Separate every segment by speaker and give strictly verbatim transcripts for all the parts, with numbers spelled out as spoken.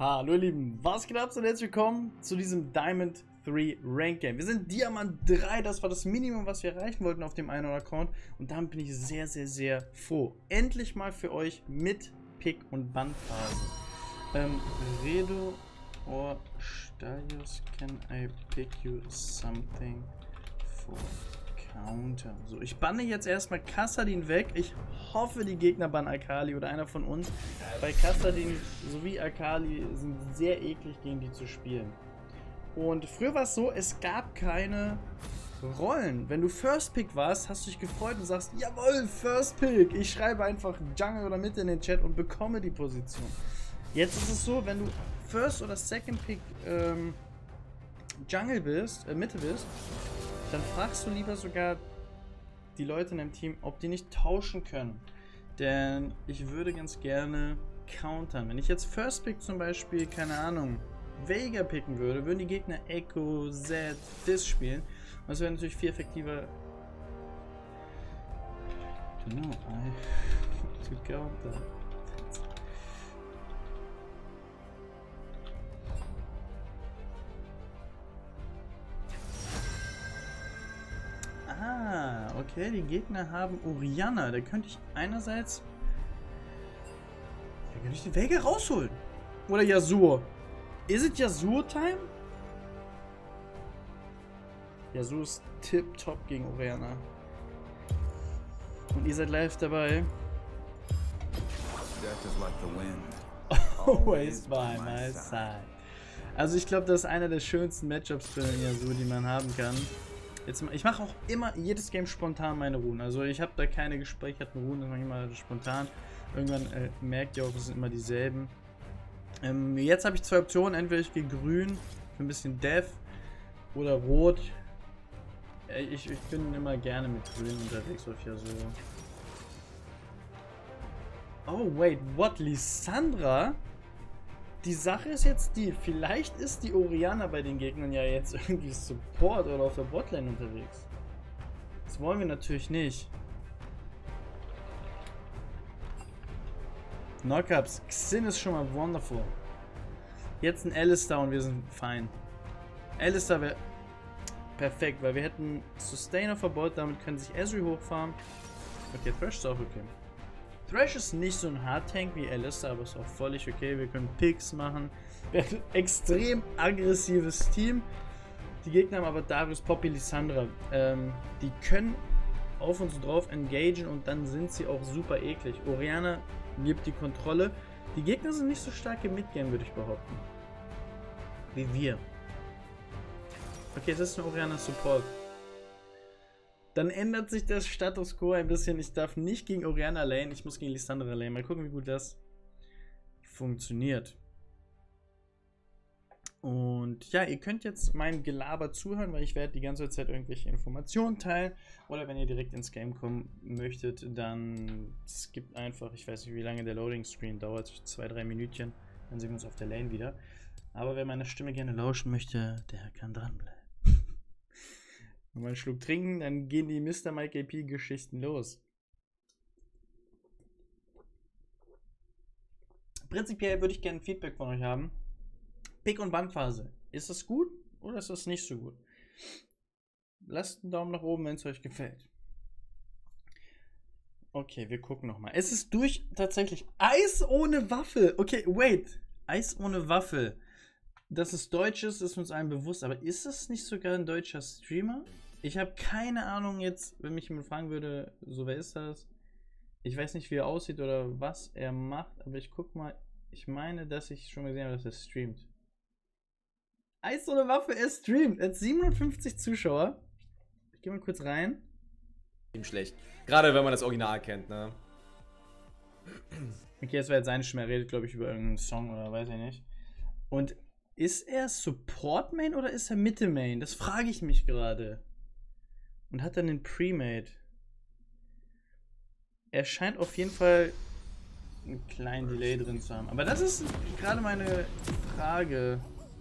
Speaker 1: Hallo ihr Lieben, was geht ab und herzlich willkommen zu diesem Diamond drei Rank Game. Wir sind Diamant drei, das war das Minimum, was wir erreichen wollten auf dem einen oder Account. Und damit bin ich sehr, sehr, sehr froh. Endlich mal für euch mit Pick- und Bandphase. Ähm, Redo or Stadius, can I pick you something for Counter? So, ich banne jetzt erstmal Kassadin weg. Ich hoffe, die Gegner bannen Akali oder einer von uns. Bei Kassadin sowie Akali sind sehr eklig, gegen die zu spielen. Und früher war es so, es gab keine Rollen. Wenn du First Pick warst, hast du dich gefreut und sagst, jawohl, First Pick. Ich schreibe einfach Jungle oder Mitte in den Chat und bekomme die Position. Jetzt ist es so, wenn du First oder Second Pick ähm, Jungle bist, äh, Mitte bist, dann fragst du lieber sogar die Leute in deinem Team, ob die nicht tauschen können. Denn ich würde ganz gerne countern. Wenn ich jetzt First Pick zum Beispiel, keine Ahnung, Veigar picken würde, würden die Gegner Echo, Zed, Fizz spielen. Und das wäre natürlich viel effektiver. I don't know, I to counter. Ah, okay, die Gegner haben Orianna. Da könnte ich einerseits... Da könnte ich den Veigar rausholen. Oder Yasuo. Ist es Yasuo-Time? Yasuo ist tipptopp gegen Orianna. Und ihr seid live dabei. Always by my side. Also ich glaube, das ist einer der schönsten Matchups für den Yasuo, die man haben kann. Jetzt, ich mache auch immer jedes Game spontan meine Runen. Also ich habe da keine gespeicherten Runen, das mache ich immer spontan. Irgendwann äh, merkt ihr auch, es sind immer dieselben. Ähm, jetzt habe ich zwei Optionen. Entweder ich gehe grün für ein bisschen Death oder rot. Äh, ich, ich bin immer gerne mit grün unterwegs auf Yasuo. Oh wait, what? Lissandra? Die Sache ist jetzt die, vielleicht ist die Orianna bei den Gegnern ja jetzt irgendwie Support oder auf der Botlane unterwegs. Das wollen wir natürlich nicht. Knockups, Xin ist schon mal wonderful. Jetzt ein Alistar und wir sind fein. Alistar wäre perfekt, weil wir hätten Sustain auf der Bot, damit können sich Ezreal hochfahren. Okay, Thresh ist auch okay. Thresh ist nicht so ein Hard-Tank wie Alistar, aber ist auch völlig okay. Wir können Picks machen. Wir haben ein extrem aggressives Team. Die Gegner haben aber Darius, Poppy, Lissandra. Ähm, die können auf uns drauf engagen und dann sind sie auch super eklig. Orianna gibt die Kontrolle. Die Gegner sind nicht so stark im Midgame, würde ich behaupten. Wie wir. Okay, das ist ein Orianna Support. Dann ändert sich der Status Quo ein bisschen. Ich darf nicht gegen Orianna lane, ich muss gegen Lissandra lane. Mal gucken, wie gut das funktioniert. Und ja, ihr könnt jetzt mein Gelaber zuhören, weil ich werde die ganze Zeit irgendwelche Informationen teilen. Oder wenn ihr direkt ins Game kommen möchtet, dann skippt einfach. Ich weiß nicht, wie lange der Loading Screen dauert. Zwei, drei Minütchen. Dann sehen wir uns auf der Lane wieder. Aber wer meine Stimme gerne lauschen möchte, der kann dranbleiben. Mal einen Schluck trinken, dann gehen die Mister Mike A P Geschichten los. Prinzipiell würde ich gerne Feedback von euch haben. Pick- und Bandphase. Ist das gut oder ist das nicht so gut? Lasst einen Daumen nach oben, wenn es euch gefällt. Okay, wir gucken nochmal. Es ist durch tatsächlich Eis ohne Waffel. Okay, wait. Eis ohne Waffel. Dass es deutsch ist, ist uns allen bewusst. Aber ist es nicht sogar ein deutscher Streamer? Ich habe keine Ahnung jetzt, wenn mich jemand fragen würde, so wer ist das? Ich weiß nicht, wie er aussieht oder was er macht, aber ich guck mal. Ich meine, dass ich schon gesehen habe, dass er streamt. Eis ohne Waffe, er streamt. Er hat siebenundfünfzig Zuschauer. Ich gehe mal kurz rein.
Speaker 2: Schlecht. Gerade wenn man das Original kennt, ne?
Speaker 1: Okay, das war jetzt seine Stimme. Er redet, glaube ich, über irgendeinen Song oder weiß ich nicht. Und ist er Support Main oder ist er Mitte Main? Das frage ich mich gerade. Und hat dann den Pre-Made. Er scheint auf jeden Fall einen kleinen Delay drin zu haben. Aber das ist gerade meine Frage.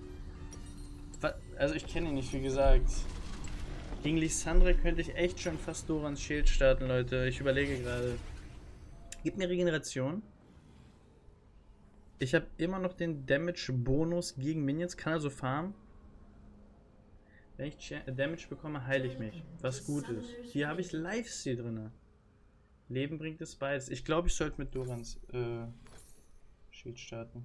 Speaker 1: Also ich kenne ihn nicht, wie gesagt. Gegen Lissandra könnte ich echt schon fast Dorans Schild starten, Leute. Ich überlege gerade. Gib mir Regeneration. Ich habe immer noch den Damage-Bonus gegen Minions, kann also farmen. Wenn ich Damage bekomme, heile ich mich, was gut ist. Hier habe ich Lifesteal drin. Leben bringt es beides. Ich glaube, ich sollte mit Dorans äh, Schild starten.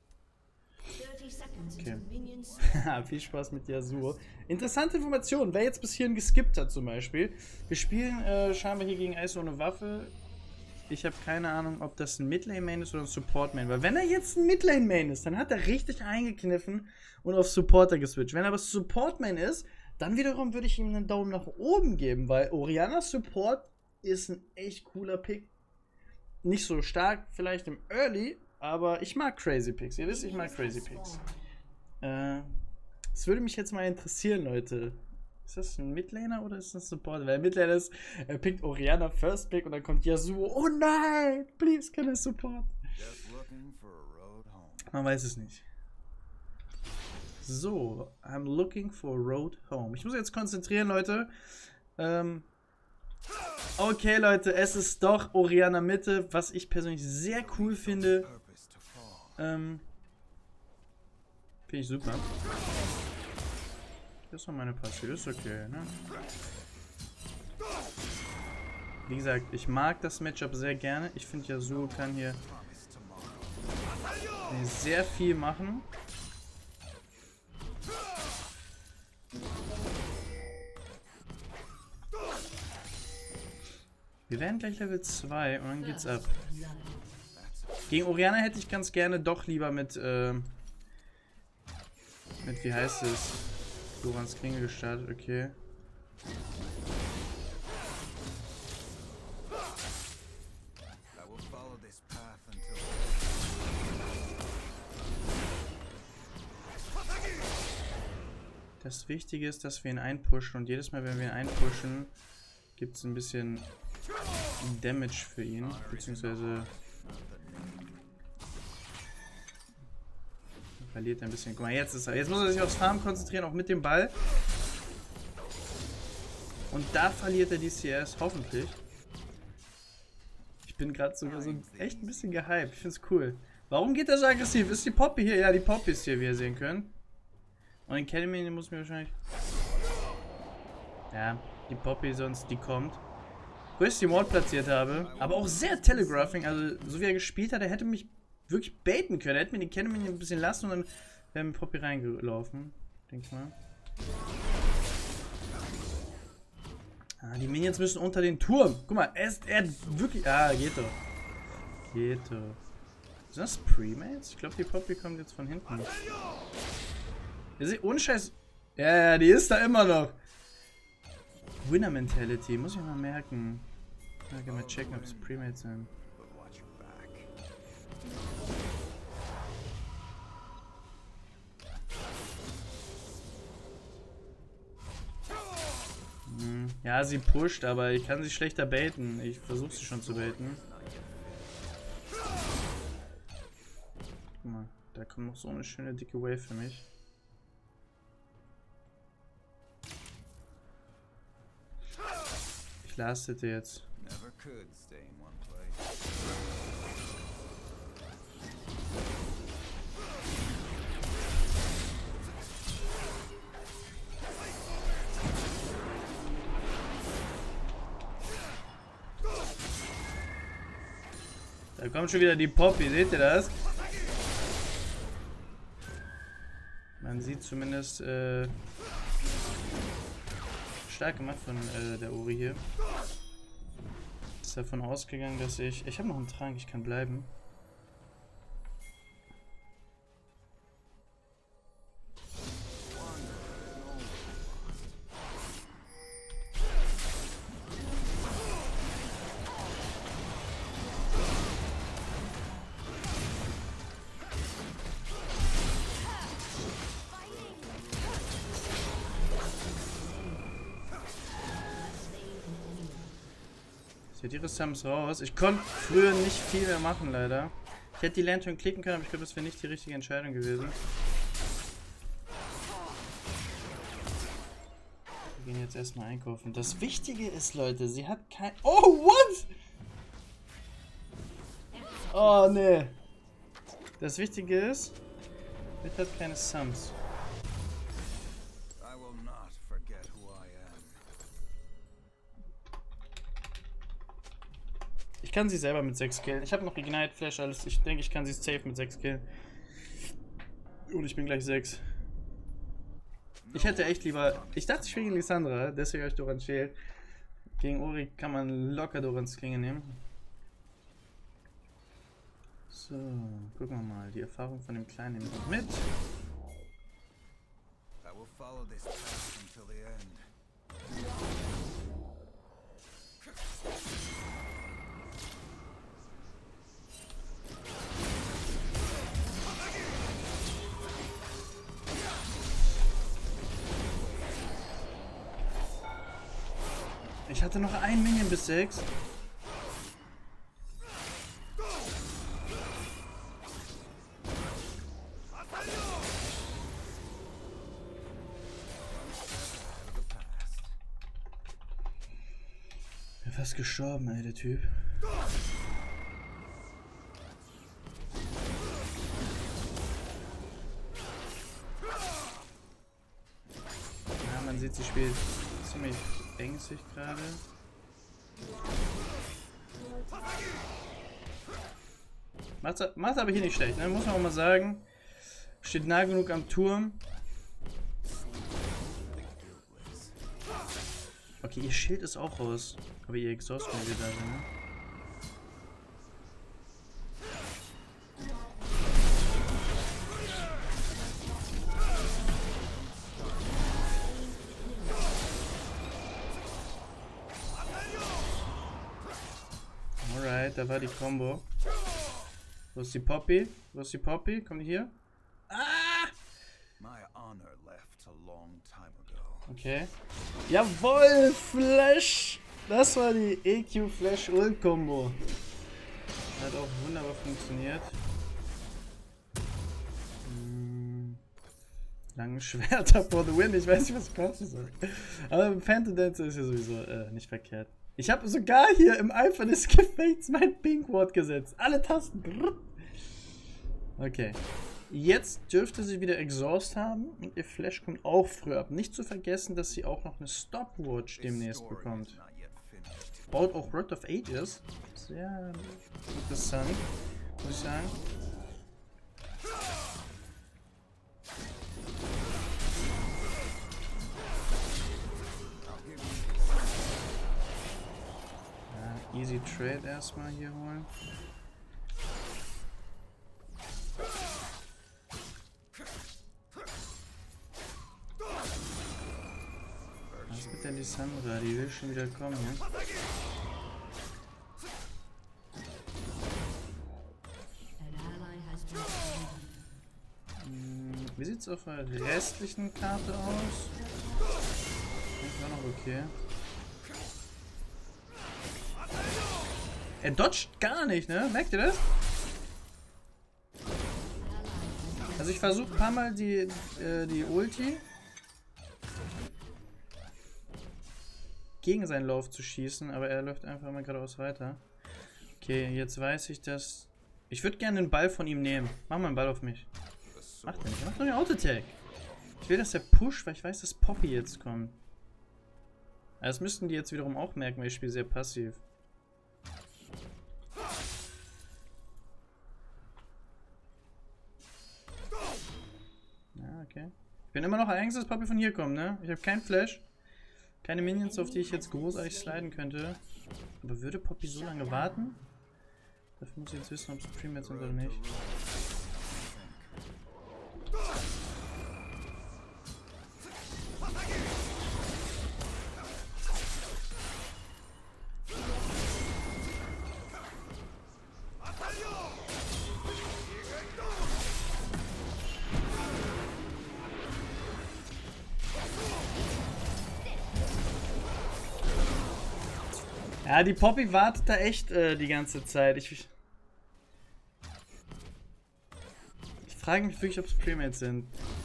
Speaker 1: Okay. Viel Spaß mit Yasuo. Interessante Information, wer jetzt bis hierhin geskippt hat zum Beispiel. Wir spielen äh, scheinbar hier gegen Eis ohne Waffe. Ich habe keine Ahnung, ob das ein Midlane-Main ist oder ein Support-Main. Weil wenn er jetzt ein Midlane-Main ist, dann hat er richtig eingekniffen und auf Supporter geswitcht. Wenn er aber Support-Main ist, dann wiederum würde ich ihm einen Daumen nach oben geben, weil Orianna Support ist ein echt cooler Pick. Nicht so stark vielleicht im Early, aber ich mag Crazy Picks. Ihr wisst, ich mag Crazy Picks. Äh, es würde mich jetzt mal interessieren, Leute. Ist das ein Midlaner oder ist das ein Supporter? Weil Midlaner ist, er pickt Orianna First Pick und dann kommt Yasuo. Oh nein! Please, can I support? Man weiß es nicht. So, I'm looking for a road home. Ich muss jetzt konzentrieren, Leute. Ähm, okay, Leute, es ist doch Orianna Mitte, was ich persönlich sehr cool finde. Ähm, finde ich super. Das ist noch meine Passive, ist okay, ne? Wie gesagt, ich mag das Matchup sehr gerne. Ich finde, Yasuo kann hier sehr viel machen. Wir werden gleich Level zwei und dann geht's ab. Gegen Orianna hätte ich ganz gerne doch lieber mit, äh, mit, wie heißt es? Dorans Klinge gestartet, okay. Das Wichtige ist, dass wir ihn einpushen und jedes Mal, wenn wir ihn einpushen, gibt es ein bisschen Damage für ihn, beziehungsweise verliert er ein bisschen. Guck mal, jetzt ist er. Jetzt muss er sich aufs Farmen konzentrieren, auch mit dem Ball. Und da verliert er die C S, hoffentlich. Ich bin gerade sogar so echt ein bisschen gehypt. Ich finde es cool. Warum geht er so aggressiv? Ist die Poppy hier? Ja, die Poppy ist hier, wie ihr sehen könnt. Und den Academy muss mir wahrscheinlich... Ja, die Poppy sonst, die kommt. Wo ich die Ward platziert habe, aber auch sehr Telegraphing, also so wie er gespielt hat, er hätte mich wirklich baiten können. Er hätte mir den Academy ein bisschen lassen und dann wäre mit Poppy reingelaufen, denke ich mal. Ah, die Minions müssen unter den Turm. Guck mal, er ist er hat wirklich... Ah, geht doch. Geht doch. Sind das Premates? Ich glaube, die Poppy kommt jetzt von hinten. Ohne Scheiß. Ja, ja, die ist da immer noch. Winner Mentality, muss ich mal merken. Ich kann mal checken, ob es Premates sind. Hm. Ja, sie pusht, aber ich kann sie schlechter baiten. Ich versuche sie schon zu baiten. Guck mal, da kommt noch so eine schöne dicke Wave für mich. Ich lastete jetzt. Da kommt schon wieder die Poppy, seht ihr das? Man sieht zumindest äh, stark gemacht von äh, der Ori hier. Ist davon ausgegangen, dass ich... Ich habe noch einen Trank, ich kann bleiben. Seht ihr, Sams raus. Ich konnte früher nicht viel mehr machen, leider. Ich hätte die Lantern klicken können, aber ich glaube, das wäre nicht die richtige Entscheidung gewesen. Wir gehen jetzt erstmal einkaufen. Das Wichtige ist, Leute, sie hat kein... Oh, what? Oh, nee. Das Wichtige ist, Witt hat keine Sums. Ich kann sie selber mit sechs killen. Ich habe noch Ignite Flash, alles. Ich denke, ich kann sie safe mit sechs killen. Und ich bin gleich sechs. Ich hätte echt lieber... Ich dachte, ich spiele gegen Lissandra, deswegen habe ich Doran Shield. Gegen Ori kann man locker Dorans Klinge nehmen. So, gucken wir mal. Die Erfahrung von dem Kleinen nehmen wir mit. Ich hatte noch ein Minion bis sechs. Bin fast gestorben, ey, der Typ. Ja, man sieht, sie spielt ziemlich ängstlich gerade. Macht's, macht's aber hier nicht schlecht, ne? Muss man auch mal sagen. Steht nah genug am Turm. Okay, ihr Schild ist auch raus. Aber ihr Exhaust können wieder da sind, ne? Alright, da war die Combo. Wo ist die Poppy? Wo ist die Poppy? Kommt die hier? Ah! Okay. Jawohl, Flash! Das war die E Q Flash Ult Combo. Hat auch wunderbar funktioniert. Hm. Lange Schwerter for the win. Ich weiß nicht, was ich quatschen soll. Aber Phantom Dancer ist ja sowieso äh, nicht verkehrt. Ich habe sogar hier im Eifer des Gefechts mein Pink-Wort gesetzt. Alle Tasten. Okay. Jetzt dürfte sie wieder Exhaust haben und ihr Flash kommt auch früher ab. Nicht zu vergessen, dass sie auch noch eine Stopwatch demnächst bekommt. Baut auch Word of Ages. Sehr interessant, muss ich sagen. Ja, easy Trade erstmal hier holen. Was mit der Lissandra? Die will schon wieder kommen, ja? Hm, wie sieht es auf der restlichen Karte aus? Das war noch okay. Er dodgt gar nicht, ne? Merkt ihr das? Also ich versuche ein paar Mal die, äh, die Ulti gegen seinen Lauf zu schießen, aber er läuft einfach mal geradeaus weiter. Okay, jetzt weiß ich, dass... Ich würde gerne den Ball von ihm nehmen. Mach mal einen Ball auf mich. Macht er nicht. Macht doch den Auto-Tag. Ich will, dass der pusht, weil ich weiß, dass Poppy jetzt kommt. Das müssten die jetzt wiederum auch merken, weil ich spiele sehr passiv. Ja, okay. Ich bin immer noch Angst, dass Poppy von hier kommt, ne? Ich habe keinen Flash. Keine Minions, auf die ich jetzt großartig sliden könnte. Aber würde Poppy so lange warten? Dafür muss ich jetzt wissen, ob Supreme jetzt sind oder nicht. Ja, die Poppy wartet da echt äh, die ganze Zeit. Ich, ich frage mich wirklich, ob es Premates sind.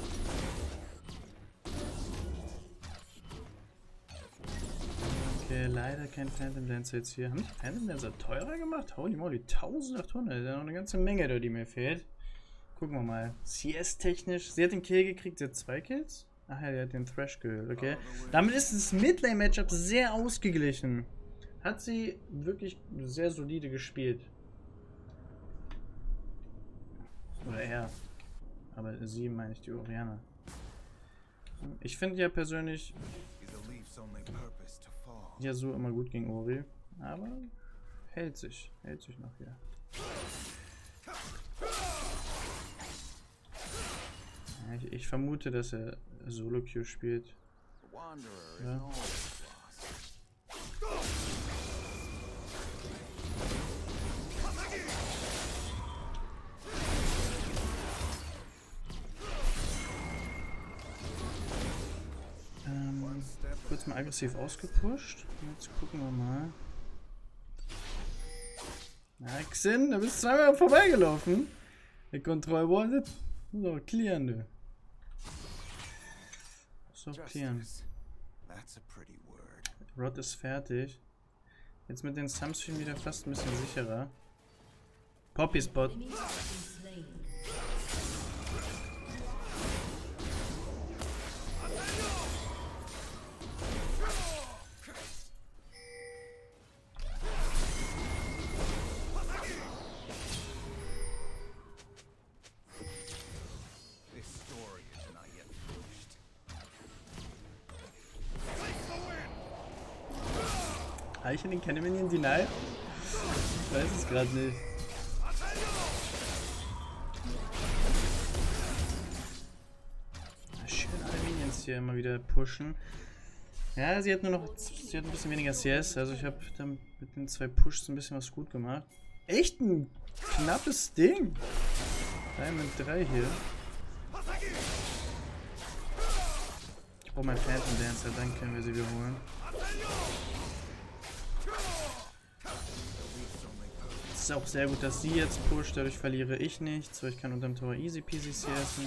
Speaker 1: Okay, leider kein Phantom Dancer jetzt hier. Haben die Phantom Dancer teurer gemacht? Holy moly, eintausendachthundert. Das ist ja noch eine ganze Menge da, die mir fehlt. Gucken wir mal. C S-technisch. Sie hat den Kill gekriegt. Sie hat zwei Kills? Ach ja, der hat den Thresh gehört. Okay. Damit ist das Midlane-Matchup sehr ausgeglichen. Hat sie wirklich sehr solide gespielt. Oder er. Aber sie meine ich, die Orianna. Ich finde ja persönlich ja so immer gut gegen Ori. Aber hält sich. Hält sich noch hier. Ja, ich, ich vermute, dass er Solo-Queue spielt. Ja. Ähm, kurz mal aggressiv ausgepusht. Jetzt gucken wir mal. Na, Xin, da bist du zweimal vorbeigelaufen. Der Kontrollwall. So, clearen, du. So, clearen. Rod ist fertig. Jetzt mit den Sums schon wieder fast ein bisschen sicherer. Poppy Spot. Habe ich den Cannon Deny? Ich weiß es gerade nicht. Schön alle Minions hier immer wieder pushen. Ja, sie hat nur noch, sie hat ein bisschen weniger C S, also ich habe dann mit den zwei Pushs ein bisschen was gut gemacht. Echt ein knappes Ding. Diamond drei hier. Ich brauche meinen Phantom Dancer, dann können wir sie wiederholen. Es ist auch sehr gut, dass sie jetzt pusht, dadurch verliere ich nichts, weil ich kann unterm Tower easy peasy C S'en.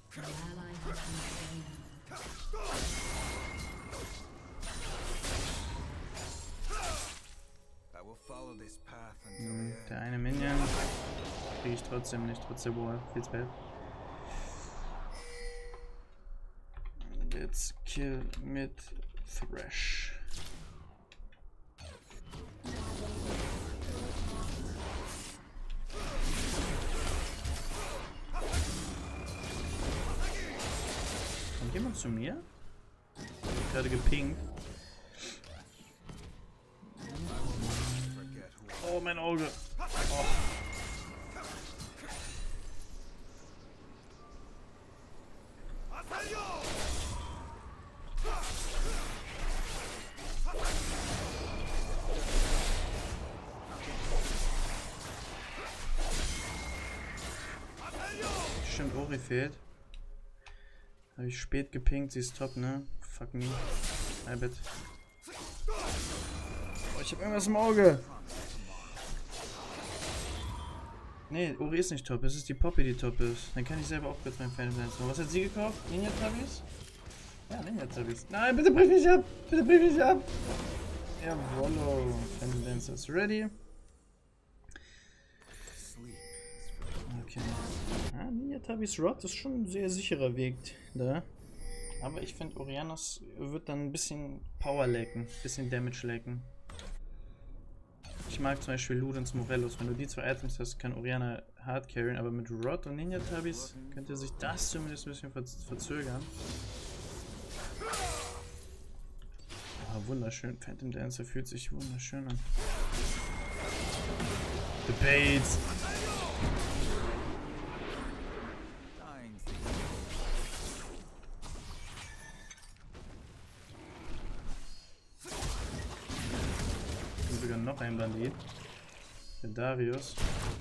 Speaker 1: Hm, der eine Minion kriege ich trotzdem nicht, trotz der Wall, viel spät. Jetzt Kill mit Thresh. Kommt jemand zu mir? Ich hab gerade gepinkt. Oh, mein Auge. Oh. Stimmt, Ori fehlt. Habe ich spät gepinkt, sie ist top, ne? Fuck me. I bet. Oh, ich hab irgendwas im Auge. Ne, Ori ist nicht top, es ist die Poppy, die top ist. Dann kann ich selber auch kurz mein Phantom Dancer. Was hat sie gekauft? Ninja Tabis? Ja, Ninja Tabis. Nein, bitte brich mich ab! Bitte brich mich ab! Jawollo. Phantom Dancer ist ready. Okay. Ah, Ninja Tabis Rod ist schon ein sehr sicherer Weg da. Aber ich finde, Oriannas wird dann ein bisschen Power lecken, ein bisschen Damage lecken. Ich mag zum Beispiel Ludens Morellos. Wenn du die zwei Items hast, kann Orianna hard carryen, aber mit Rod und Ninja Tabis könnte sich das zumindest ein bisschen verzögern. Oh, wunderschön. Phantom Dancer fühlt sich wunderschön an. Debates. Sogar noch ein Bandit. Der Darius.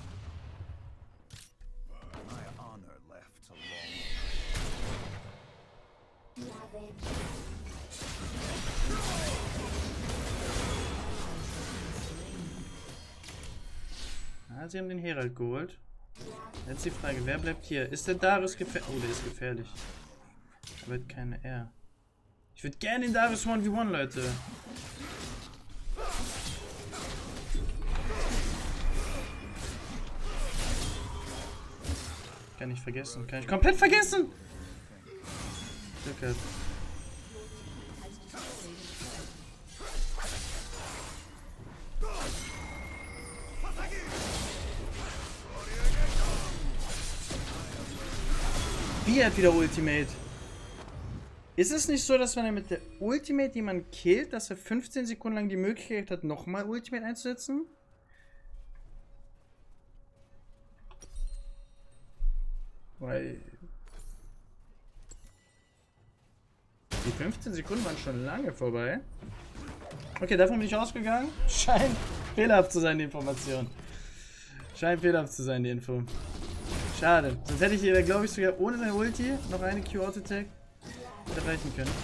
Speaker 1: Ah, sie haben den Herald geholt. Jetzt die Frage, wer bleibt hier? Ist der Darius gefährlich? Oh, der ist gefährlich. Aber hat keine R. Ich würde gerne den Darius eins gegen eins, Leute. Kann ich vergessen. Kann ich komplett vergessen! Glück gehabt. Wie hat wieder Ultimate? Ist es nicht so, dass wenn er mit der Ultimate jemanden killt, dass er fünfzehn Sekunden lang die Möglichkeit hat, nochmal Ultimate einzusetzen? Weil die fünfzehn Sekunden waren schon lange vorbei. Okay, davon bin ich ausgegangen. Scheint fehlerhaft zu sein, die Information. Scheint fehlerhaft zu sein, die Info. Schade. Sonst hätte ich hier, glaube ich, sogar ohne seine Ulti noch eine Q-Auto-Attack erreichen können.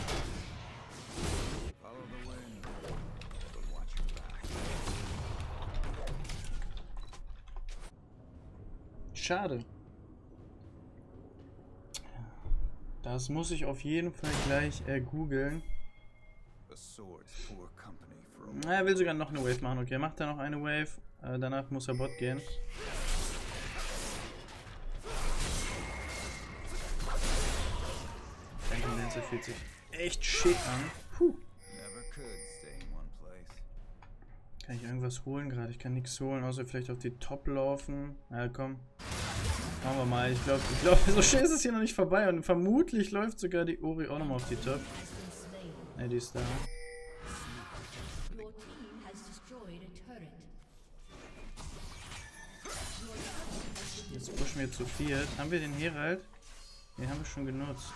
Speaker 1: Schade. Das muss ich auf jeden Fall gleich äh, googeln. Na, er will sogar noch eine Wave machen. Okay, er macht da noch eine Wave. Äh, danach muss er Bot gehen. Das fühlt sich echt schick an. Puh. Kann ich irgendwas holen gerade? Ich kann nichts holen, außer vielleicht auf die Top laufen. Na ja, komm. Machen wir mal. Ich glaube, ich glaube, so schön ist es hier noch nicht vorbei. Und vermutlich läuft sogar die Ori auch nochmal auf die Top. Ne, die ist da. Jetzt pushen wir zu viert. Haben wir den Herald? Den haben wir schon genutzt.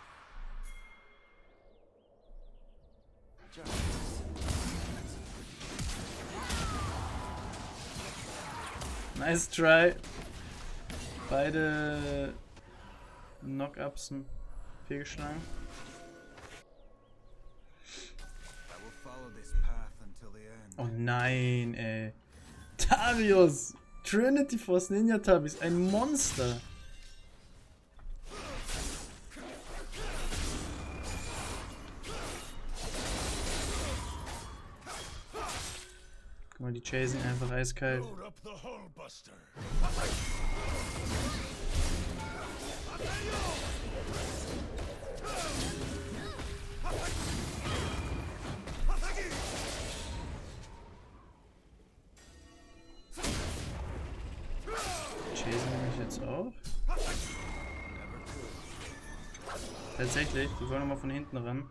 Speaker 1: Nice try. Beide Knock-Ups fehlgeschlagen. Oh nein, ey. Darius! Trinity Force Ninja Tabis, ein Monster! Guck mal, die chasen einfach eiskalt. Chasen nämlich jetzt auch. Tatsächlich, die wollen nochmal von hinten ran.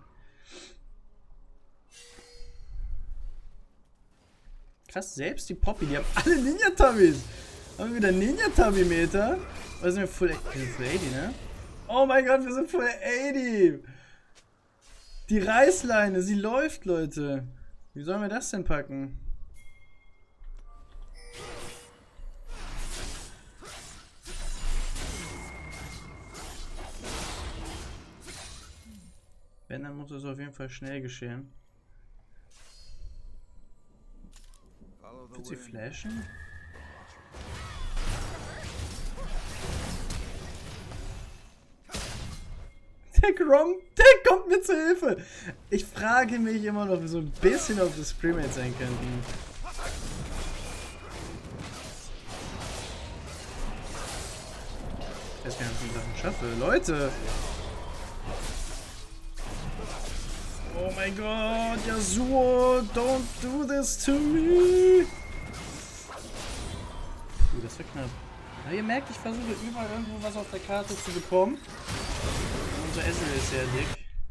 Speaker 1: Krass, selbst die Poppy, die haben alle Ninja-Tabis. Haben wir wieder Ninja-Tabi-Meter? Oder sind wir Full, wir sind Full achtzig, ne? Oh mein Gott, wir sind Full achtzig. Die Reißleine, sie läuft, Leute. Wie sollen wir das denn packen? Wenn, dann muss es auf jeden Fall schnell geschehen. Wird sie flashen? Der Grom, der kommt mir zur Hilfe! Ich frage mich immer noch so ein bisschen, ob das Premates sein könnten. Ich weiß gar nicht, ob ich die Sachen schaffe. Leute! Oh mein Gott, Yasuo, don't do this to me! Puh, das war knapp. Aber ihr merkt, ich versuche überall irgendwo was auf der Karte zu bekommen. Unser Ezreal ist sehr dick.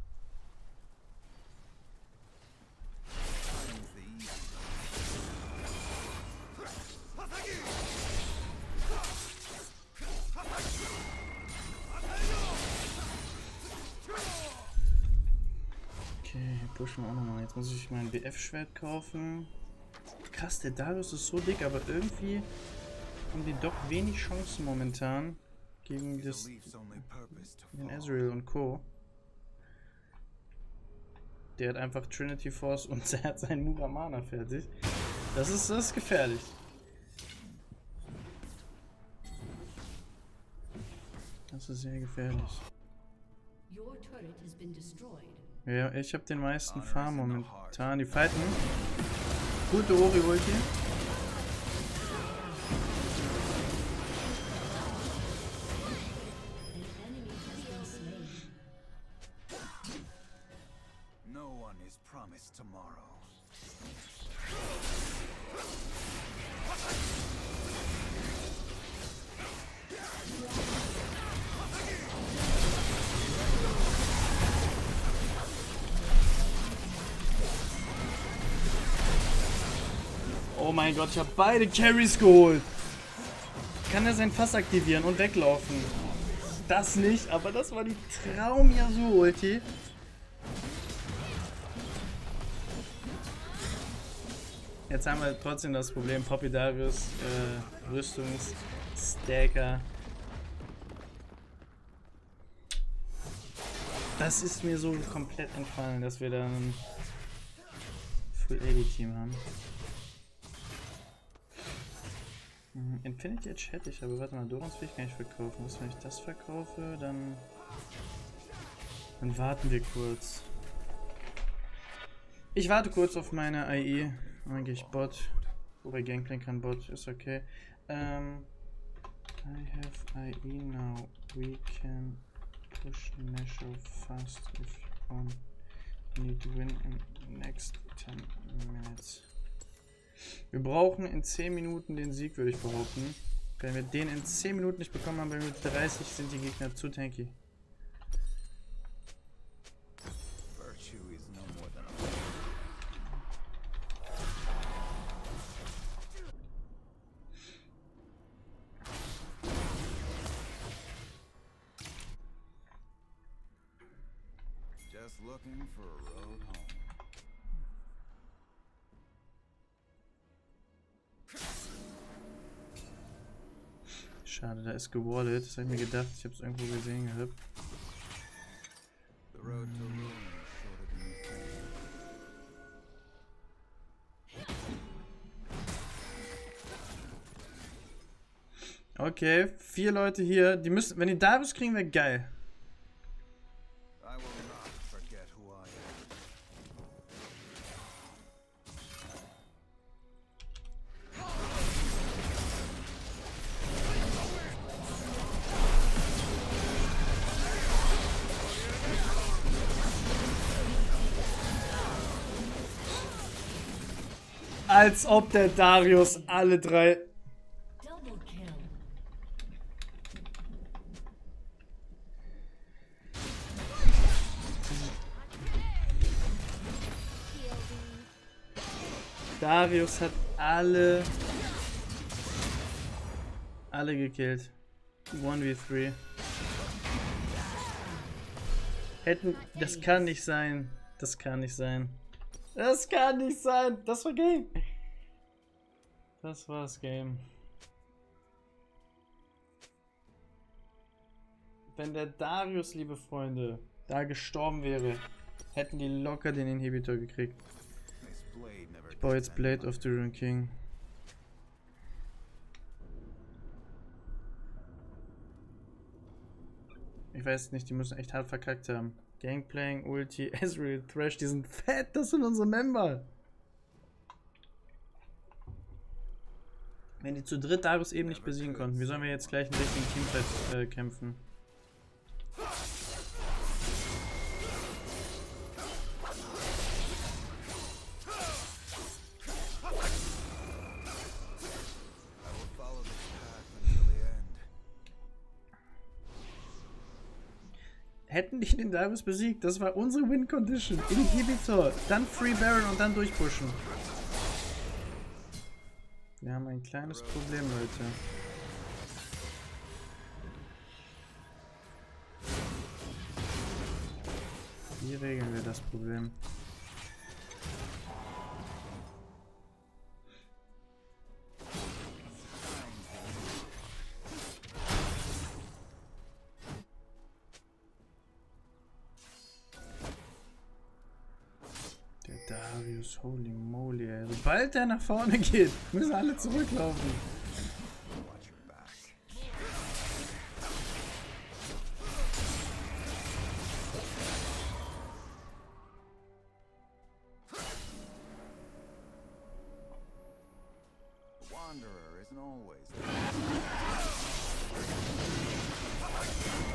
Speaker 1: Okay, pushen wir auch nochmal. Jetzt muss ich mein B F-Schwert kaufen. Krass, der Darius ist so dick, aber irgendwie haben die doch wenig Chancen momentan gegen das, den Ezreal und Co. Der hat einfach Trinity Force und er hat seinen Muramana fertig. Das ist, das ist gefährlich. Das ist sehr gefährlich. Ja, ich habe den meisten Farm momentan. Die fighten. Gute Ori-Ulti. Oh mein Gott, ich habe beide Carries geholt. Kann er sein Fass aktivieren und weglaufen? Das nicht, aber das war die Traum-Yasuo-Ulti. Jetzt haben wir trotzdem das Problem, Poppy Darius, äh, Rüstungsstacker. Das ist mir so komplett entfallen, dass wir da ein Full A D-Team haben. Infinity Edge hätte ich, aber warte mal, Dorans Weg kann ich verkaufen. Was, wenn ich das verkaufe, dann... Dann warten wir kurz. Ich warte kurz auf meine I E. Dann gehe ich Bot. Wobei Gangplank kann Bot, ist okay. Ähm... I have I E now. We can push measure fast if you want. We need to win in next ten minutes. Wir brauchen in zehn Minuten den Sieg, würde ich behaupten. Wenn wir den in zehn Minuten nicht bekommen haben, bei Minute dreißig sind die Gegner zu tanky. Just looking for a road home. Schade, da ist gewallet. Das habe ich mir gedacht. Ich habe es irgendwo gesehen gehabt. Okay, vier Leute hier. Die müssen, wenn die Darius kriegen, wäre geil. Als ob der Darius alle drei... Darius hat alle... Alle gekillt. eins gegen drei. Hätten... Das kann nicht sein. Das kann nicht sein. Das kann nicht sein. Das war Game. Das war's Game. Wenn der Darius, liebe Freunde, da gestorben wäre, hätten die locker den Inhibitor gekriegt. Ich baue jetzt Blade of the Ruined King. Ich weiß nicht, die müssen echt hart verkackt haben. Gangplank, Ulti, Ezreal, Thresh, die sind fett, das sind unsere Member. Wenn die zu dritt Darius eben nicht besiegen konnten, wie sollen wir jetzt gleich einen richtigen Teamfight äh, kämpfen? Hätten die den Darius besiegt, das war unsere Win-Condition. Inhibitor, dann Free Baron und dann durchpushen. Wir haben ein kleines Problem, Leute. Wie regeln wir das Problem? Darius, holy moly, ey. Sobald der nach vorne geht, müssen alle zurücklaufen.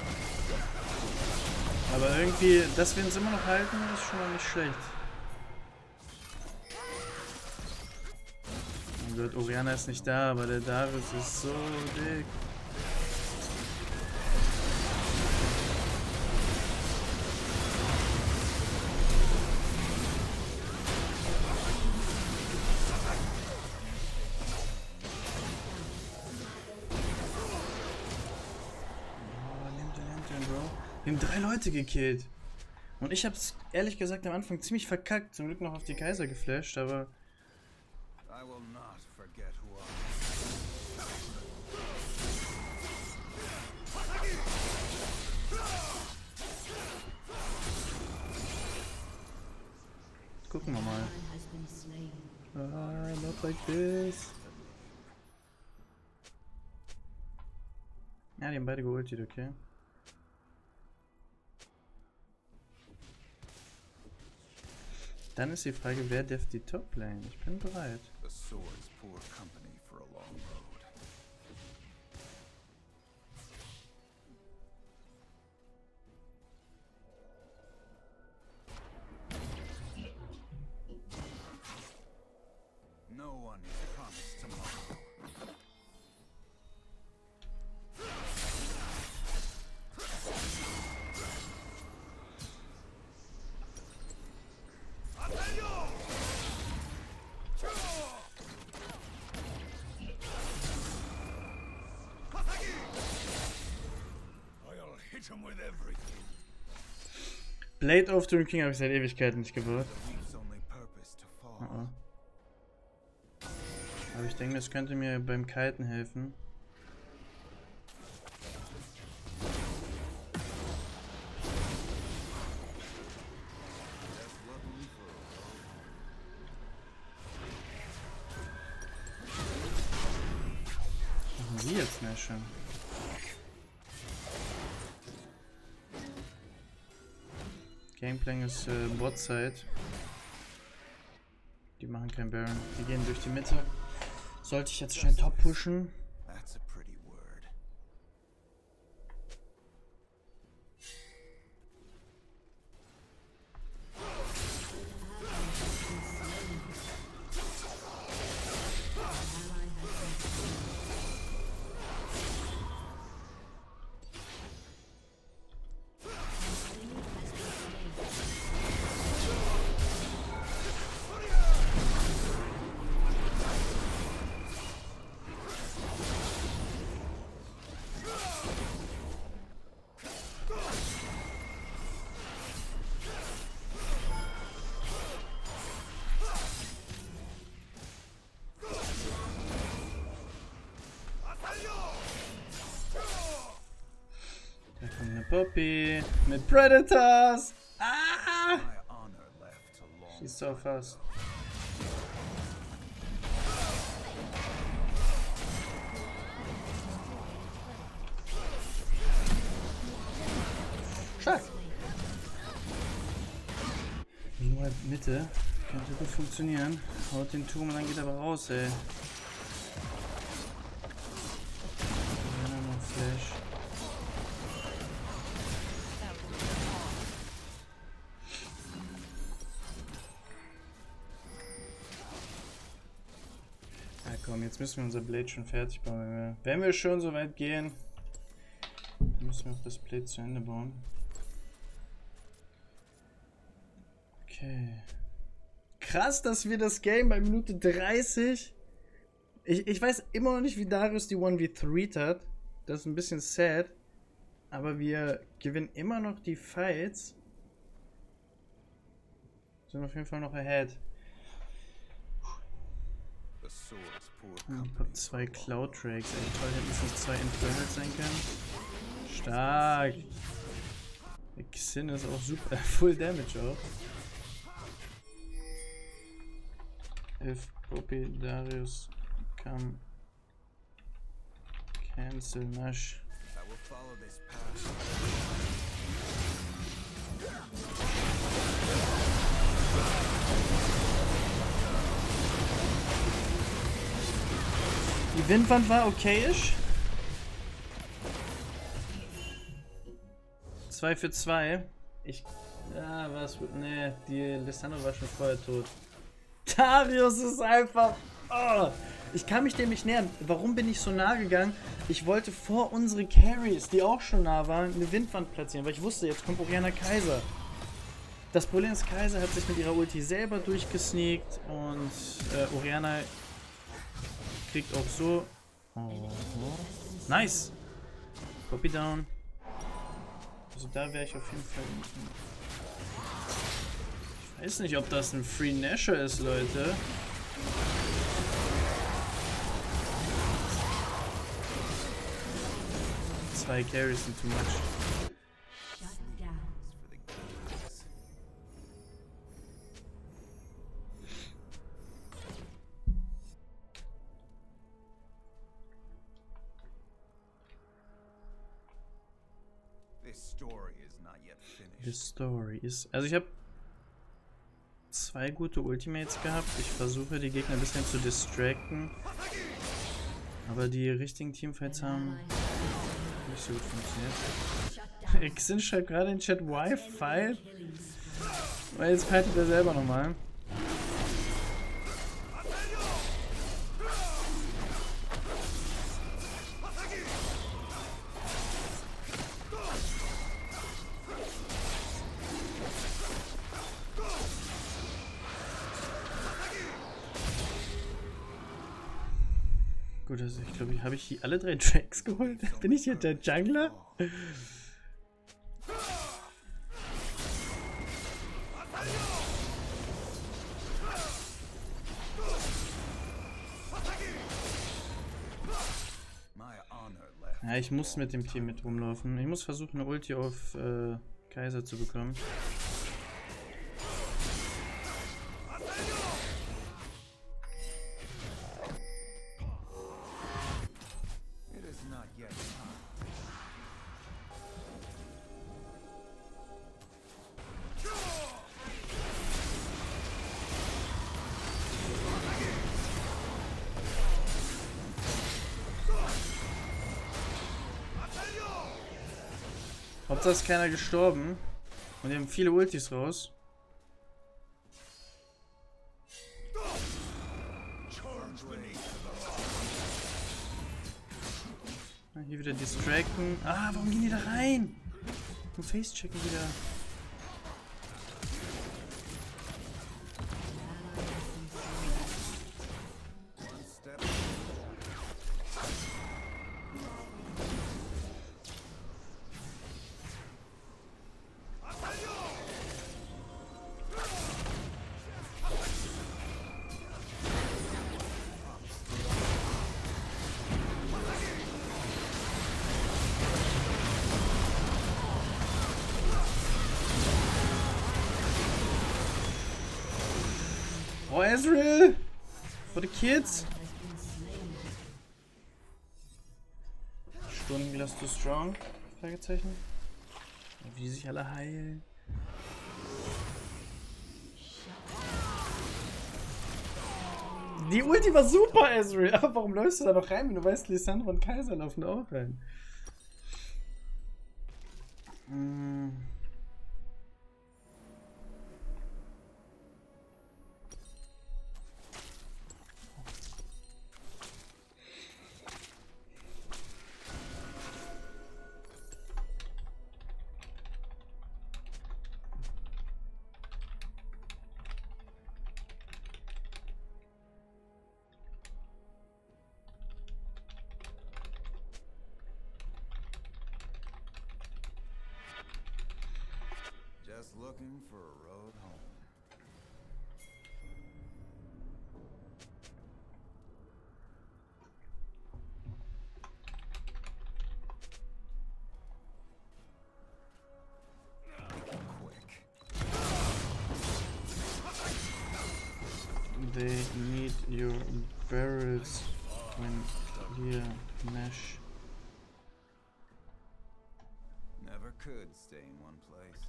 Speaker 1: Aber irgendwie, dass wir uns immer noch halten, ist schon mal nicht schlecht. blöd. Orianna ist nicht da, aber der Darius ist so dick. Wir haben drei Leute gekillt. Und ich hab's ehrlich gesagt am Anfang ziemlich verkackt. Zum Glück noch auf die Kaiser geflasht, aber... Gucken wir mal. Ah, not like this. Ja, die haben beide geultet, okay. Dann ist die Frage, wer deft die Top-Lane? Ich bin bereit. Blade of the King habe ich seit Ewigkeiten nicht gebaut. Uh -oh. Aber ich denke, das könnte mir beim Kiten helfen. Was machen die jetzt mehr schon? Gameplay ist äh, Bot-Side. Die machen keinen Baron. Die gehen durch die Mitte. Sollte ich jetzt schnell Top pushen? Poppy mit Predators! Ah! She's so fast. Stark! Nur Mitte. Könnte gut funktionieren. Haut den Turm und dann geht aber raus, ey. Flash. Komm, jetzt müssen wir unser Blade schon fertig bauen. Wenn wir, wenn wir schon so weit gehen, dann müssen wir auch das Blade zu Ende bauen. Okay. Krass, dass wir das Game bei Minute dreißig... Ich, ich weiß immer noch nicht, wie Darius die eins gegen drei hat. Das ist ein bisschen sad. Aber wir gewinnen immer noch die Fights. Sind auf jeden Fall noch ahead. Ich hab zwei Cloud Drakes. Ey, toll, hätten es nicht zwei Infernals sein können. Stark. Der Xin ist auch super. Full Damage auch. If Poppy Darius come cancel Nash. Die Windwand war okayisch. zwei für zwei. Ich. Ja, was. Nee, die Lissandra war schon vorher tot. Darius ist einfach. Oh, Ich kann mich dem nicht nähern. Warum bin ich so nah gegangen? Ich wollte vor unsere Carries, die auch schon nah waren, eine Windwand platzieren, weil ich wusste, jetzt kommt Orianna Kaiser. Das Problem ist, Kaiser hat sich mit ihrer Ulti selber durchgesneakt und äh, Orianna kriegt auch so... Oh, nice! Copy down. Also da wäre ich auf jeden Fall... Ich weiß nicht, ob das ein Free Nasher ist, Leute. Zwei Carries sind too much. The story is... Also ich habe zwei gute Ultimates gehabt. Ich versuche die Gegner ein bisschen zu distracten. Aber die richtigen Teamfights haben nicht so gut funktioniert. Xin schreibt gerade in den Chat, why fight? Weil jetzt fightet er selber nochmal. Gut, also ich glaube, habe ich hier alle drei Tracks geholt? Bin ich jetzt der Jungler? Ja, ich muss mit dem Team mit rumlaufen. Ich muss versuchen, eine Ulti auf äh, Kaiser zu bekommen. Hauptsache ist keiner gestorben. Und die haben viele Ultis raus. Hier wieder distracten. Ah, warum gehen die da rein? Und Face-checken wieder. Oh, Ezreal! For the kids! Stundenglas too strong? Fragezeichen. Wie die sich alle heilen. Die Ulti war super, Ezreal! Aber warum läufst du da noch rein, wenn du weißt, Lissandra und Kaiser laufen auch rein? Hm.
Speaker 3: Just looking for a road home. Quick.
Speaker 1: They need your barrels when clear Nash.
Speaker 3: Never could stay in one place.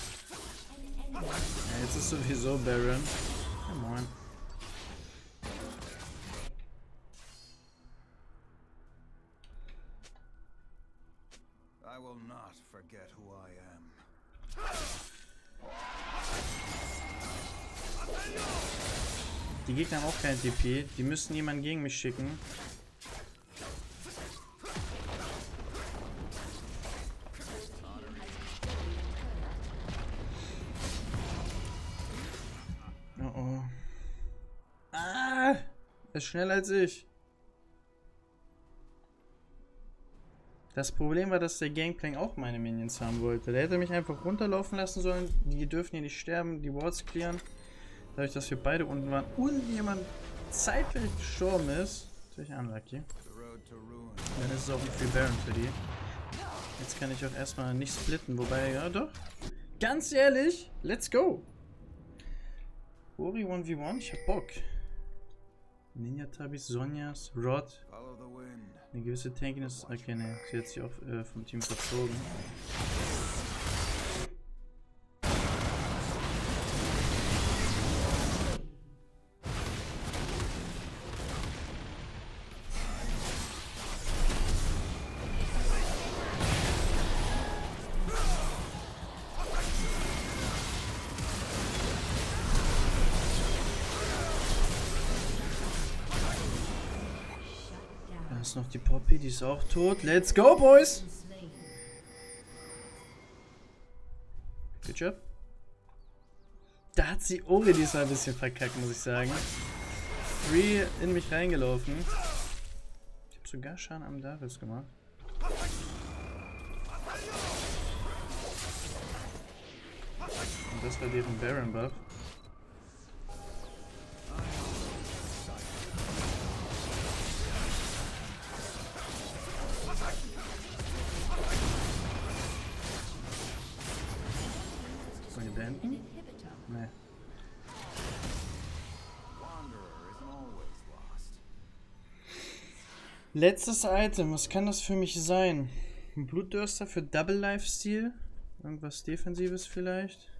Speaker 1: Ja, jetzt ist sowieso Baron. Ja, moin.
Speaker 3: I will not forget who I am.
Speaker 1: Die Gegner haben auch kein T P. Die müssen jemanden gegen mich schicken. Oh oh. Ah! Er ist schneller als ich. Das Problem war, dass der Gangplank auch meine Minions haben wollte. Der hätte mich einfach runterlaufen lassen sollen. Die dürfen hier nicht sterben, die Wards clearen. Dadurch, dass wir beide unten waren und jemand zeitgleich gestorben ist. Natürlich unlucky. Dann ist es auch ein Free Baron für die. Jetzt kann ich auch erstmal nicht splitten, wobei, ja doch. Ganz ehrlich, let's go! Ori eins gegen eins, ich hab Bock. Ninja Tabis, Sonjas, Rod. Eine gewisse Tankiness. Okay, ne, sie hat sich auch äh, vom Team verzogen. Da ist noch die Poppy, die ist auch tot. Let's go, Boys! Good job. Da hat sie Ori diesmal ein bisschen verkackt, muss ich sagen. Free in mich reingelaufen. Ich habe sogar Schaden am Darius gemacht. Und das war deren Baron Buff. Beenden? Nee. Letztes Item, was kann das für mich sein? Ein Blutdürster für Double Lifesteal? Irgendwas Defensives vielleicht?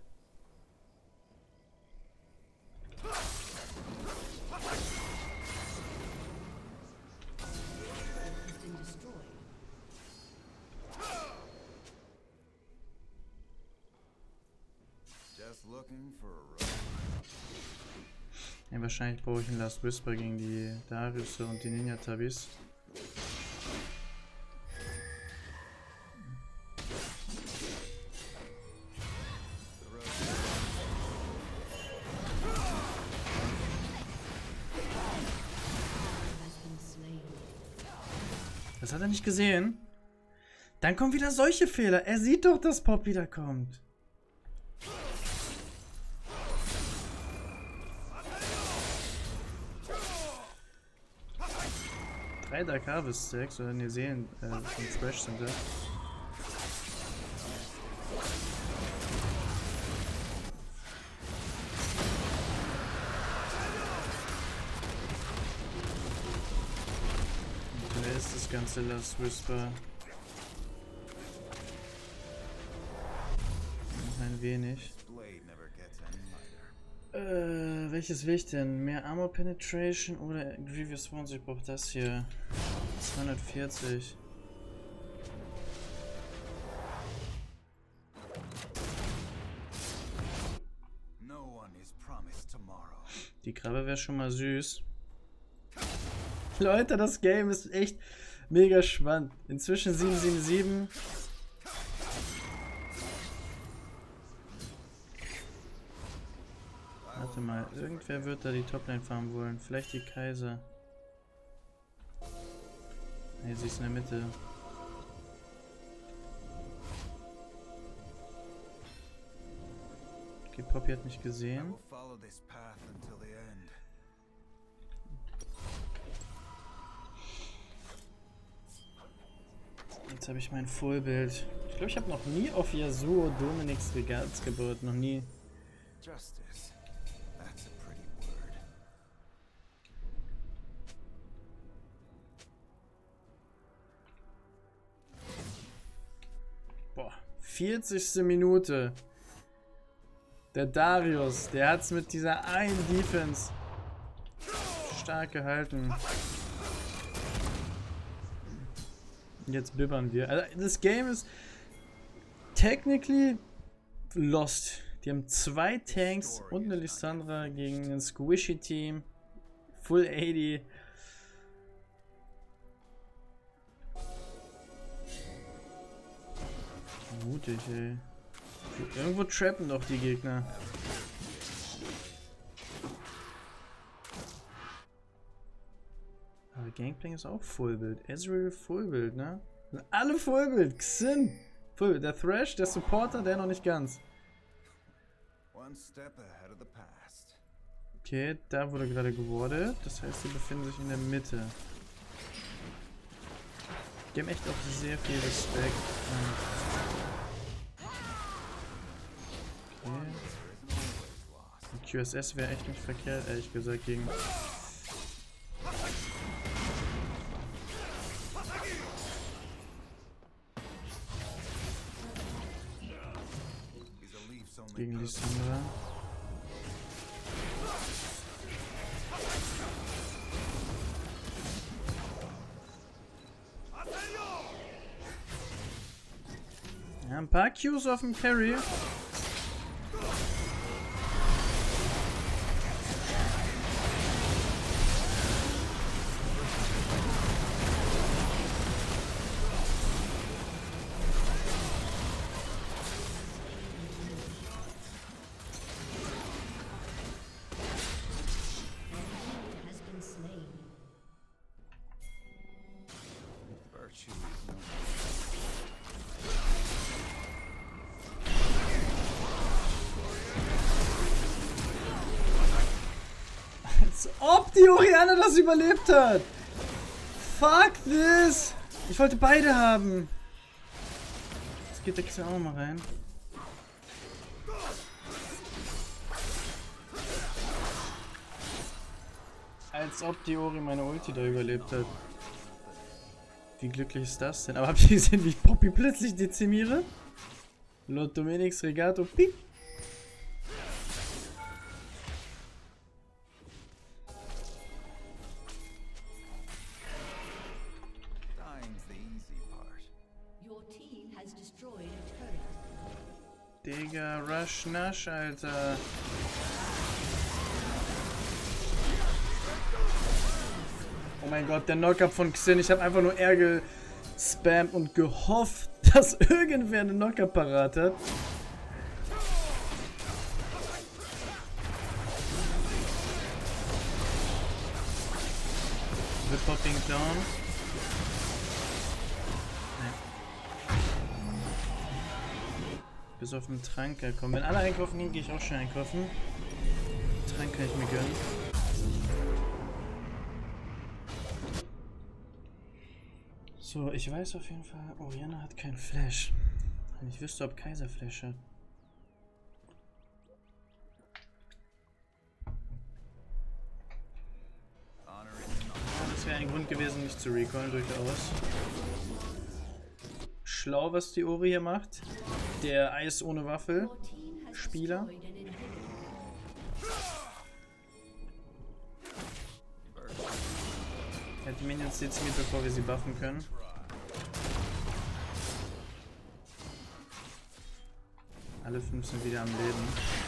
Speaker 1: Ja, wahrscheinlich brauche ich einen Last Whisper gegen die Darius und die Ninja Tabis. Das hat er nicht gesehen. Dann kommen wieder solche Fehler. Er sieht doch, dass Pop wieder kommt. Drei Dark Harvest Stacks oder ne Seelen äh, vom Thrash Center. Und wer ist das ganze Last Whisper? Noch ein wenig. Äh, welches will ich denn? Mehr Armor Penetration oder Grievous Wounds? Ich brauche das hier. zweihundertvierzig. Die Krabbe wäre schon mal süß. Leute, das Game ist echt mega spannend. Inzwischen sieben sieben sieben. Warte mal, irgendwer wird da die Toplane farmen wollen. Vielleicht die Kaiser. Ne, sie ist in der Mitte. Okay, Poppy hat mich gesehen. Jetzt habe ich mein Vollbild. Ich glaube, ich habe noch nie auf Yasuo Dominik's Regals gebaut. Noch nie. Boah, vierzigste Minute. Der Darius, der hat es mit dieser einen Defense stark gehalten. Jetzt bibbern wir. Also das Game ist technically lost. Die haben zwei Tanks und eine Lissandra gegen ein Squishy Team. Full achtzig. Mutig, ey. Irgendwo trappen doch die Gegner. Aber Gangplank ist auch Fullbild. Ezreal Fullbild, ne? Alle Fullbild. Xin. Fullbild. Der Thresh, der Supporter, der noch nicht ganz.
Speaker 3: One step ahead of the past.
Speaker 1: Okay, da wurde gerade gewordet. Das heißt, sie befinden sich in der Mitte. Die haben echt auch sehr viel Respekt. Okay. Die Q S S wäre echt nicht verkehrt, ehrlich gesagt, gegen... gegen Lissandra. Ja, ein paar Qs auf dem Carry. Als ob die Orianna das überlebt hat. Fuck this. Ich wollte beide haben. Jetzt geht der Xer auch mal rein. Als ob die Ori meine Ulti da überlebt hat. Wie glücklich ist das denn? Aber habt ihr gesehen, wie ich Poppy plötzlich dezimiere? Lord Dominix Regato, piep. Digga, Rush Nash, Alter. Oh mein Gott, der Knockup von Xin. Ich habe einfach nur R gespammt und gehofft, dass irgendwer einen Knockup parat hat. Wird popping down. Bis auf den Trank kommen. Wenn alle einkaufen gehen, gehe ich auch schnell einkaufen. Den Trank kann ich mir gönnen. So, ich weiß auf jeden Fall, Orianna hat keinen Flash. Wenn ich wüsste, ob Kaiser Flash hat. Ja, das wäre ein Grund gewesen, nicht zu recallen, durchaus. Schlau, was die Ori hier macht. Der Eis ohne Waffel Spieler. Er hat die Minions dezimiert, bevor wir sie buffen können. Alle fünf sind wieder am Leben.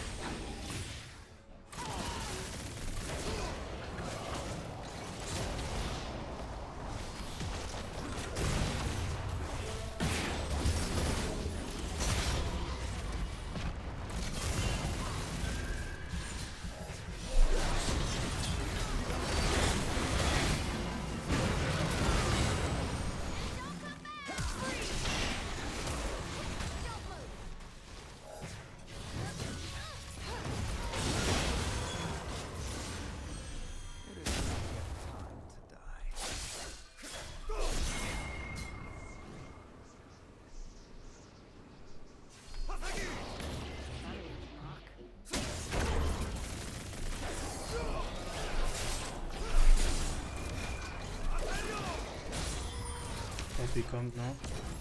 Speaker 1: Poppy kommt noch.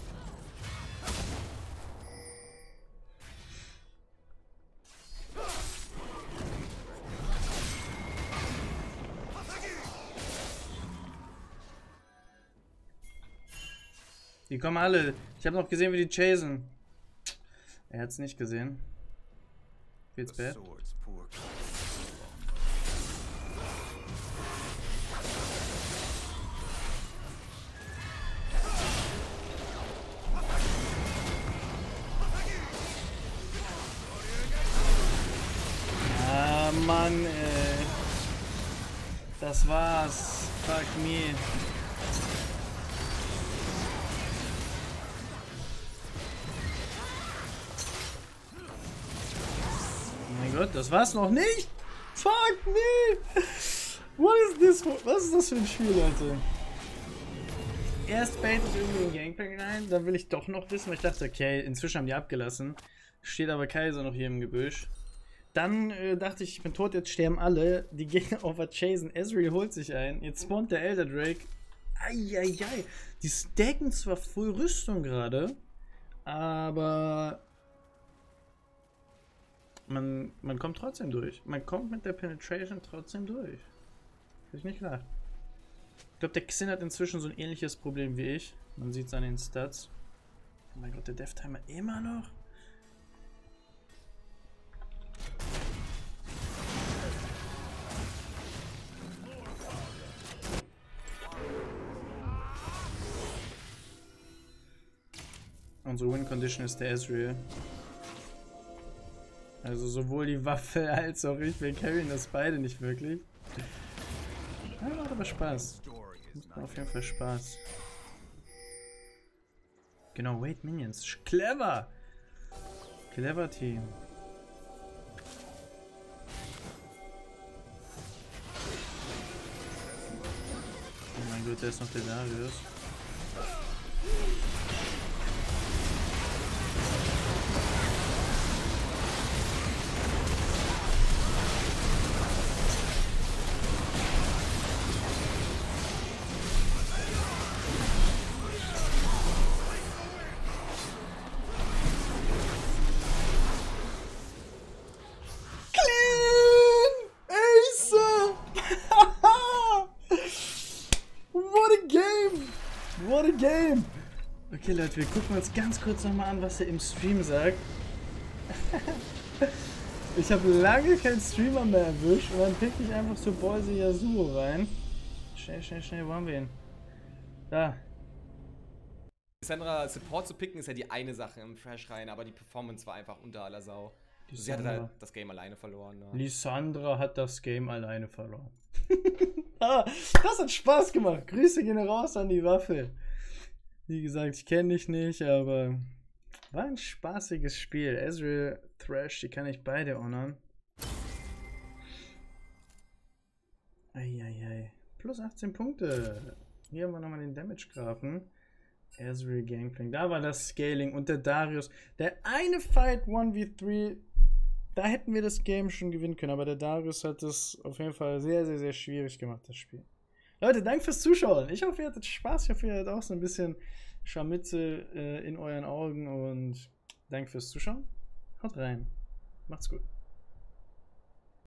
Speaker 1: Die kommen alle. Ich habe noch gesehen, wie die chasen. Er hat es nicht gesehen. Feels bad. Mann, ey. Das war's. Fuck me. Oh mein Gott, das war's noch nicht? Fuck me! What is this? Was ist das für ein Spiel, Leute? Erst baitet irgendwie ein Gangplank rein, dann will ich doch noch wissen, weil ich dachte, okay, inzwischen haben die abgelassen. Steht aber Kaiser noch hier im Gebüsch. Dann äh, dachte ich, ich bin tot, jetzt sterben alle. Die Gegner overchasen. Ezreal holt sich ein. Jetzt spawnt der Elder Drake. Eieiei. Die stacken zwar voll Rüstung gerade, aber man, man kommt trotzdem durch. Man kommt mit der Penetration trotzdem durch. Hätte ich nicht gedacht. Ich glaube, der Xin hat inzwischen so ein ähnliches Problem wie ich. Man sieht es an den Stats. Oh mein Gott, der Death-Timer immer noch. Unsere Win-Condition ist der Ezreal. Also sowohl die Waffe als auch ich, wir carryen das beide nicht wirklich. Ja, macht aber Spaß. Macht auf jeden Fall Spaß. Genau, wait, Minions. Clever! Clever Team. Oh mein Gott, da ist noch der Darius. What a game! Okay Leute, wir gucken uns ganz kurz nochmal an, was er im Stream sagt. Ich habe lange keinen Streamer mehr erwischt und dann pick ich einfach zu Boise Yasuo rein. Schnell, schnell, schnell, wo haben wir ihn? Da.
Speaker 2: Lissandra Support zu picken ist ja die eine Sache im Fresh rein, aber die Performance war einfach unter aller Sau. Sie hat halt das Game alleine verloren. Ne?
Speaker 1: Lissandra hat das Game alleine verloren. Ah, das hat Spaß gemacht. Grüße gehen raus an die Waffe. Wie gesagt, ich kenne dich nicht, aber war ein spaßiges Spiel. Ezreal, Thresh, die kann ich beide honern. Eieiei. Plus achtzehn Punkte. Hier haben wir nochmal den Damage-Graphen. Ezreal Gangplank. Da war das Scaling und der Darius. Der eine Fight eins gegen drei, da hätten wir das Game schon gewinnen können, aber der Darius hat das auf jeden Fall sehr, sehr, sehr schwierig gemacht, das Spiel. Leute, danke fürs Zuschauen. Ich hoffe, ihr hattet Spaß. Ich hoffe, ihr hattet auch so ein bisschen Scharmützel äh, in euren Augen und danke fürs Zuschauen. Haut rein. Macht's gut.